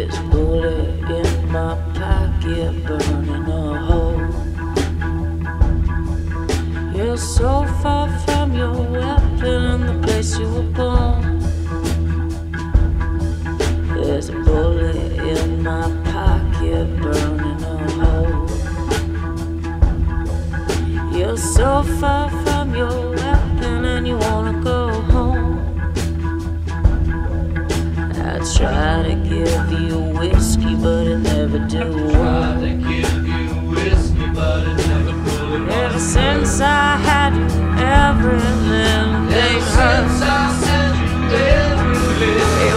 There's a bullet in my pocket, burning a hole. You're so far from your weapon and the place you were born. There's a bullet in my pocket, burning a hole. You're so far from your weapon and you wanna go home. I try to give you whiskey, but it never do. Ever since I had you, every little thing hurts.